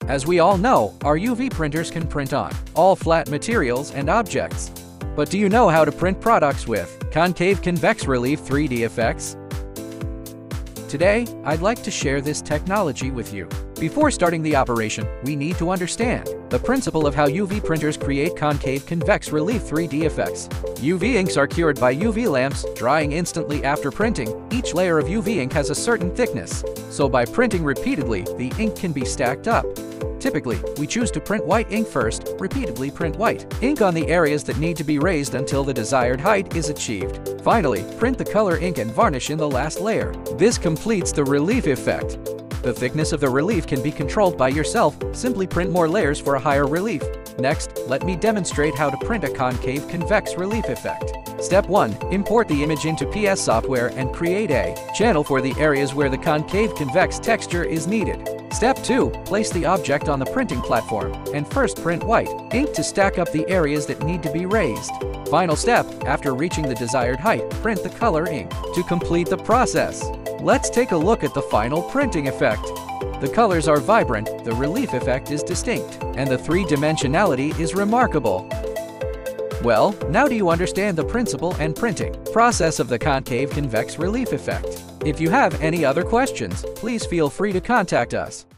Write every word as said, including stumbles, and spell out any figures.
As we all know, our U V printers can print on all flat materials and objects. But do you know how to print products with concave-convex relief three D effects? Today, I'd like to share this technology with you. Before starting the operation, we need to understand the principle of how U V printers create concave-convex relief three D effects. U V inks are cured by U V lamps, drying instantly after printing. Each layer of U V ink has a certain thickness, so by printing repeatedly, the ink can be stacked up. Typically, we choose to print white ink first, repeatedly print white ink on the areas that need to be raised until the desired height is achieved. Finally, print the color ink and varnish in the last layer. This completes the relief effect. The thickness of the relief can be controlled by yourself. Simply print more layers for a higher relief. Next, let me demonstrate how to print a concave-convex relief effect. Step one. Import the image into P S software and create a channel for the areas where the concave-convex texture is needed. Step two. Place the object on the printing platform and first print white ink to stack up the areas that need to be raised. Final step. After reaching the desired height, print the color ink to complete the process. Let's take a look at the final printing effect. The colors are vibrant, the relief effect is distinct, and the three-dimensionality is remarkable. Well, now do you understand the principle and printing process of the concave-convex relief effect? If you have any other questions, please feel free to contact us.